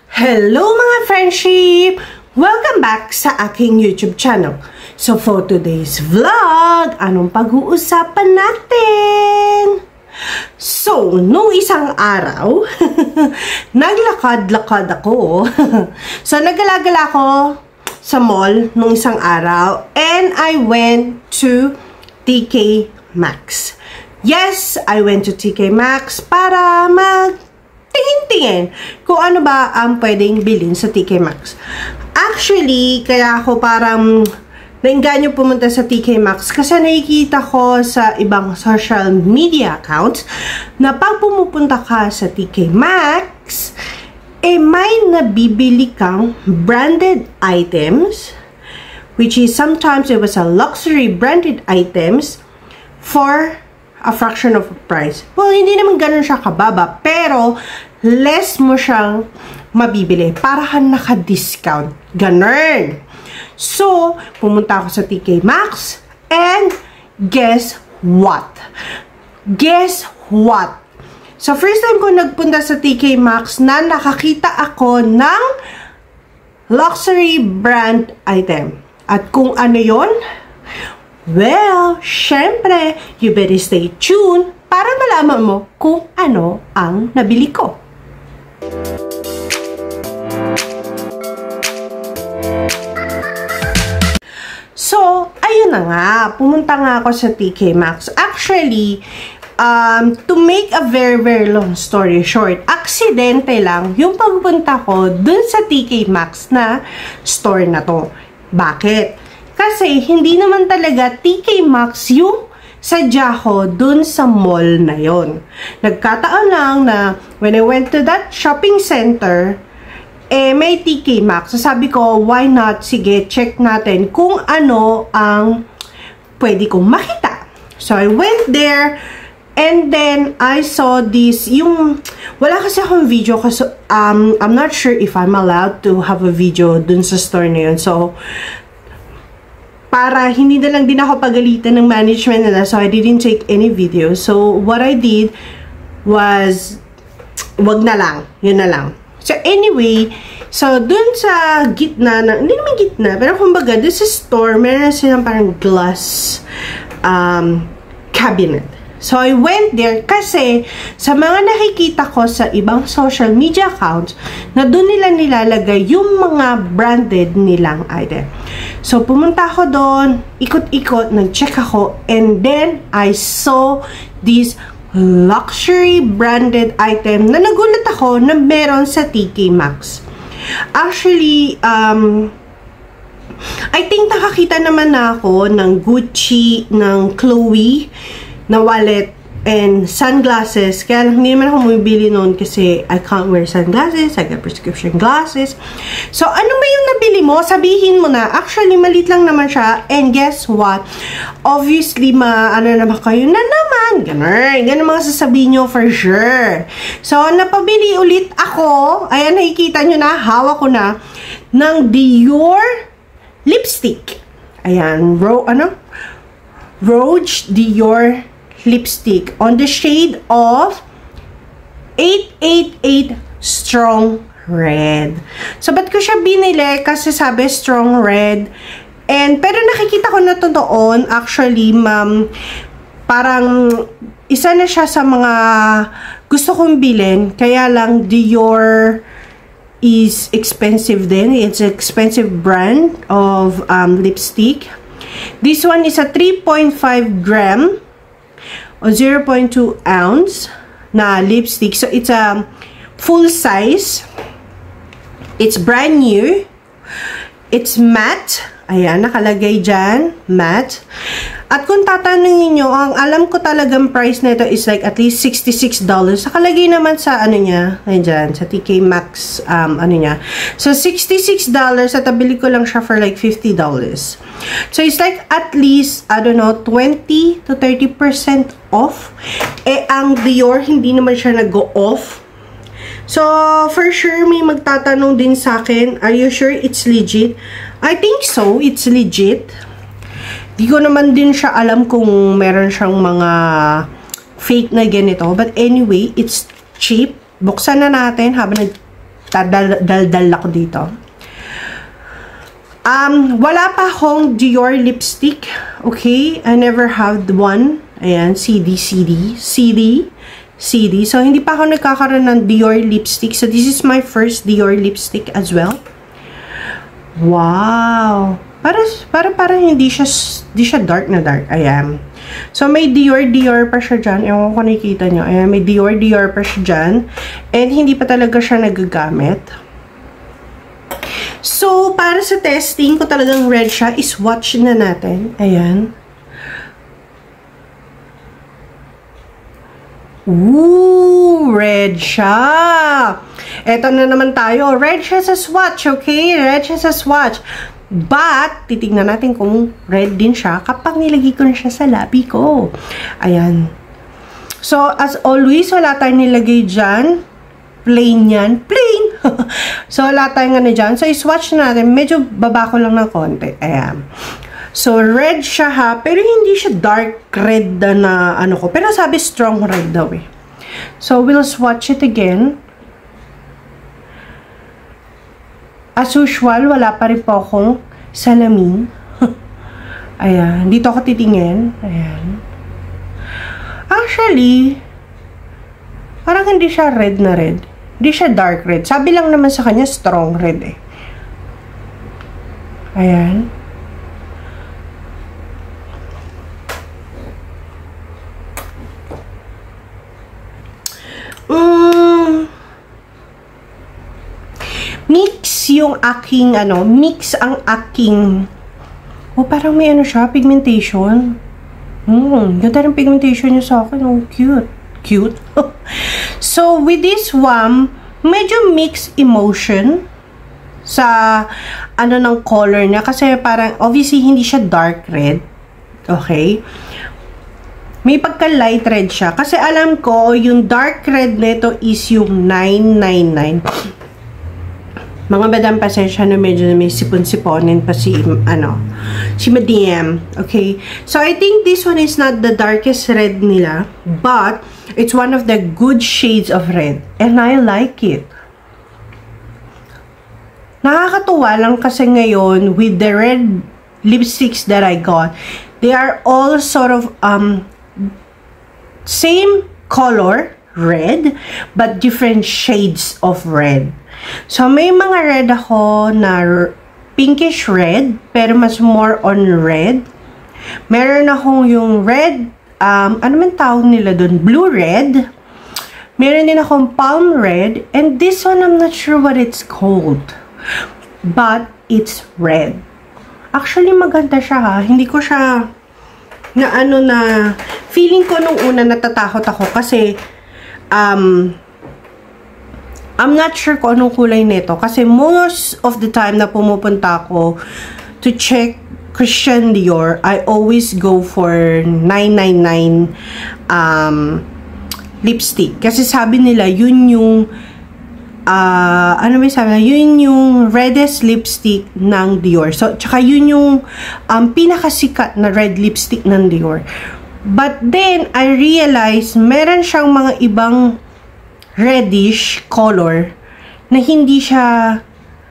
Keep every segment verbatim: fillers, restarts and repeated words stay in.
Hello mga friendship! Welcome back sa aking YouTube channel. So for today's vlog, anong pag-uusapan natin? So, nung isang araw, naglakad-lakad ako. So, naggalagala ako sa mall nung isang araw and I went to T K Maxx. Yes, I went to T K Maxx para mag tingin-tingin kung ano ba ang pwedeng bilhin sa T K Maxx. Actually, kaya ako parang nainganyo pumunta sa T K Maxx kasi nakikita ko sa ibang social media accounts na pag pumupunta ka sa T K Maxx, eh may nabibili kang branded items, which is sometimes it was a luxury branded items for a fraction of a price. Well, hindi naman ganun siya kababa, pero less mo siyang mabibili para ka naka-discount. Ganun. So, pumunta ako sa T K Maxx and guess what? Guess what? So, first time ko nagpunta sa T K Maxx na nakakita ako ng luxury brand item. At kung ano yon? Well, syempre, you better stay tuned para malaman mo kung ano ang nabili ko. So, ayun na nga. Pumunta nga ako sa T K Maxx. Actually, um, to make a very, very long story short, aksidente lang yung pagpunta ko dun sa T K Maxx na store na to. Bakit? Kasi hindi naman talaga T K Maxx yung sadya ko dun sa mall na yon. Nagkataon lang na when I went to that shopping center, eh may T K Maxx. So sabi ko, why not? Sige, check natin kung ano ang pwede kong makita. So I went there and then I saw this, yung, wala kasi akong video kasi um, I'm not sure if I'm allowed to have a video dun sa store na yun. So, para hindi na lang din ako pagalitan ng management nila, so I didn't take any video. So, what I did was, wag na lang. Yun na lang. So, anyway, so, dun sa gitna, na, hindi naman gitna, pero kumbaga, this is store, meron silang parang glass um, cabinet. So, I went there kasi sa mga nakikita ko sa ibang social media accounts na doon nila nilalagay yung mga branded nilang item. So, pumunta ako doon, ikot-ikot, nag-check ako, and then I saw this luxury branded item na nagulat ako na meron sa T K Maxx. Actually, um, I think nakakita naman na ako ng Gucci, ng Chloe, na wallet, and sunglasses. Kaya lang, hindi naman ako bumibili noon kasi I can't wear sunglasses. I got prescription glasses. So, ano ba yung nabili mo? Sabihin mo na. Actually, malit lang naman siya. And guess what? Obviously, ma, ano naman kayo na naman. Ganun. Ganun mga sasabihin nyo for sure. So, napabili ulit ako. Ayan, nakikita nyo na. Hawak ko na. Ng Dior lipstick. Ayan. Ro, ano? Rouge Dior lipstick on the shade of eight eighty-eight Strong Red. So, ba't ko siya binili? Kasi sabi Strong Red. And, pero nakikita ko na to doon, actually, ma'am, parang isa na siya sa mga gusto kong bilhin. Kaya lang, Dior is expensive din. It's an expensive brand of um, lipstick. This one is a three point five gram o zero point two ounce na lipstick. So, it's a full size. It's brand new. It's matte. Ayan, nakalagay dyan. Matte. At kung tatanungin nyo, ang alam ko talagang price na ito is like at least sixty-six dollars. Nakalagay naman sa ano niya, ayan dyan, sa T K Maxx, um, ano niya. So, sixty-six dollars at nabili ko lang siya for like fifty dollars. So, it's like at least, I don't know, twenty to thirty percent off. Eh, ang Dior, hindi naman siya nag-go off. So, for sure, may magtatanong din sa akin, are you sure it's legit? I think so, it's legit. Di ko naman din siya alam kung meron siyang mga fake na ganito. But anyway, it's cheap. Buksan na natin habang nag dal-dal ako dito. Um, wala pa akong Dior lipstick. Okay? I never had one. Ayan, C D, C D, C D, C D. So, hindi pa ako nagkakaroon ng Dior lipstick. So, this is my first Dior lipstick as well. Wow! Para, para, para hindi siya, hindi siya dark na dark. Ayan. So, may Dior, Dior pa siya dyan. Ewan ko nakikita nyo. Ayan, may Dior, Dior pa siya dyan. And, hindi pa talaga siya nagagamit. So, para sa testing, kung talagang red siya, iswatch na natin. Ayan. Ooh, red siya. Eto na naman tayo. Red siya sa swatch, okay? Red siya sa swatch. But, titignan natin kung red din siya kapag nilagay ko na siya sa labi ko. Ayan. So, as always, wala tayong nilagay dyan. Plain yan. Plain! So, wala tayong ano dyan. So, iswatch na natin. Medyo baba ko lang ng konti. Ayan. So, red siya ha. Pero hindi siya dark red na ano ko. Pero sabi strong red daw eh. So, we'll swatch it again. As usual, wala pa rin po akong salamin. Ayan. Dito ako titingin. Ayan. Actually, parang hindi siya red na red. Hindi siya dark red. Sabi lang naman sa kanya, strong red eh. Ayan. Mm. Mix yung aking, ano, mix ang aking, oh, parang may ano siya, pigmentation. Hmm, ganda rin pigmentation niya sa akin. Oh, cute. Cute. So, with this one, medyo mixed emotion sa ano ng color niya. Kasi parang, obviously, hindi siya dark red. Okay? May pagka-light red siya. Kasi alam ko, yung dark red nito is yung nine ninety-nine. Mga madam, pasensya na medyo may sipon-siponin pa si, ano, si Madam. Okay? So, I think this one is not the darkest red nila. But, it's one of the good shades of red. And I like it. Nakakatuwa lang kasi ngayon, with the red lipsticks that I got, they are all sort of, um, same color, red, but different shades of red. So, may mga red ako na pinkish red, pero mas more on red. Meron akong yung red, um, ano man tawag nila dun? Blue red. Meron din akong palm red. And this one, I'm not sure what it's called. But, it's red. Actually, maganda siya ha. Hindi ko siya, na ano na, feeling ko nung una natatakot ako kasi, um, I'm not sure kung anong kulay nito. Kasi most of the time na pumupunta ako to check Christian Dior, I always go for nine ninety-nine um, lipstick. Kasi sabi nila, yun yung uh, ano ba sabi nila? Yun yung reddest lipstick ng Dior. So, tsaka yun yung um, pinakasikat na red lipstick ng Dior. But then, I realized, meron siyang mga ibang reddish color na hindi siya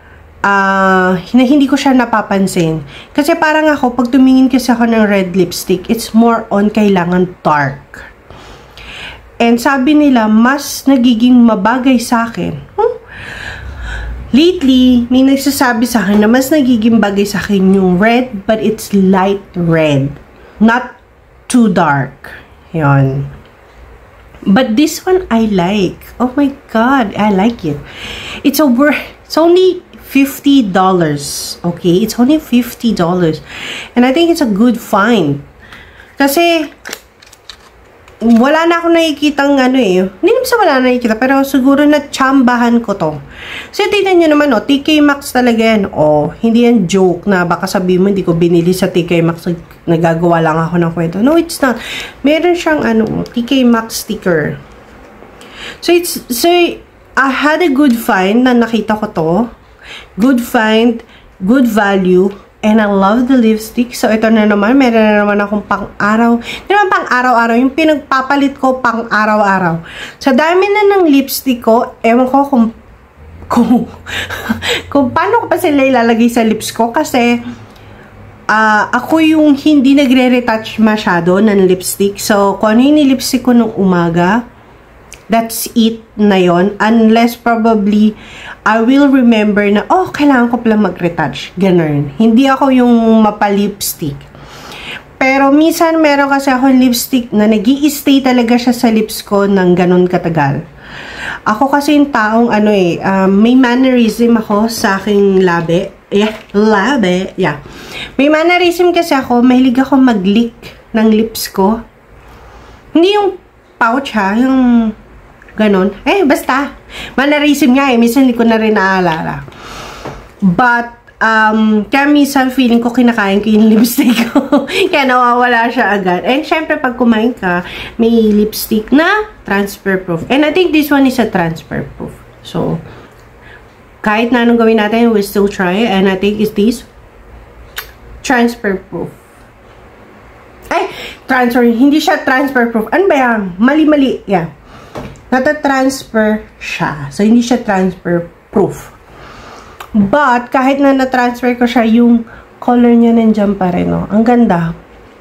uh, na hindi ko siya napapansin. Kasi parang ako, pag tumingin kasi ako ng red lipstick, it's more on kailangan dark. And sabi nila, mas nagiging mabagay sa akin. Hmm? Lately, may nagsasabi sa akin na mas nagiging bagay sa akin yung red, but it's light red. Not too dark. Yun. But this one I like. Oh my god, I like it. It's a worth. It's only fifty dollars. Okay, it's only fifty dollars, and I think it's a good find. Kasi wala na akong nakikitang ano eh. Hindi naman sa wala na nakikita, pero siguro na tsambahan ko to. So, tignan nyo naman, oh, T K Maxx talaga yan. Oh, hindi yan joke na baka sabihin mo, hindi ko binili sa T K Maxx, nagagawa lang ako ng kwento. No, it's not. Meron siyang ano, T K Maxx sticker. So, it's, so, I had a good find na nakita ko to. Good find, good value, and I love the lipstick. So, ito na naman. Meron na naman akong pang-araw. Hindi naman pang-araw-araw. Yung pinagpapalit ko pang-araw-araw. Sa dami na ng lipstick ko, ewan ko kung kung, kung paano ko pa sila ilalagay sa lips ko kasi uh, ako yung hindi nagre-retouch masyado ng lipstick. So, kung ano yung lipstick ko nung umaga, that's it na yon. Unless probably I will remember na, oh, kailangan ko pala mag-retouch. Ganun. Hindi ako yung mapa-lipstick. Pero minsan meron kasi ako lipstick na nag-i-stay talaga siya sa lips ko ng ganun katagal. Ako kasi yung taong ano eh, um, may mannerism ako sa aking labi. Yeah, labi. Yeah. May mannerism kasi ako, mahilig ako mag-lick ng lips ko. Hindi yung pouch ha, yung ganun. Eh, basta. Mannerism nga eh, minsan hindi ko na rin naaalala. But, Um, kaya minsan feeling ko kinakain ko yung lipstick ko. Kaya nawawala siya agad. And syempre pag kumain ka, may lipstick na transfer proof. And I think this one is a transfer proof. So, kahit na anong gawin natin, we'll still try. And I think it's this transfer proof. Ay, transfer. Hindi siya transfer proof. Ano ba yan? Mali-mali. Yeah. Nata-transfer siya. So, hindi siya transfer proof. But, kahit na na-transfer ko siya, yung color niya nandiyan pa rin, no? Ang ganda.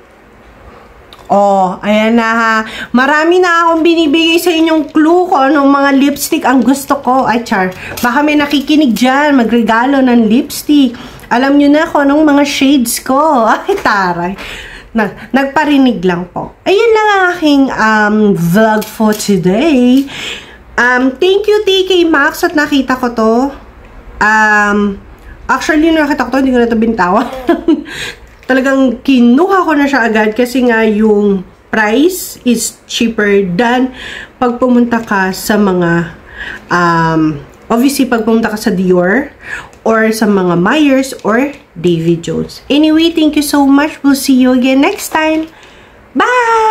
Oh, ayan na ha. Marami na akong binibigay sa inyong clue kung anong mga lipstick ang gusto ko. Ay, char. Baka may nakikinig dyan, magregalo ng lipstick. Alam nyo na kung anong mga shades ko. Ay, taray. Na, nagparinig lang po. Ayun lang ang aking um, vlog for today. Um, thank you, T K Maxx, at nakita ko to. Um, actually, nakita ko to, hindi ko na ito bintawan. Talagang kinuha ko na siya agad kasi nga yung price is cheaper than pag pumunta ka sa mga, um, obviously, pag pumunta ka sa Dior or sa mga Myers or David Jones. Anyway, thank you so much. We'll see you again next time. Bye!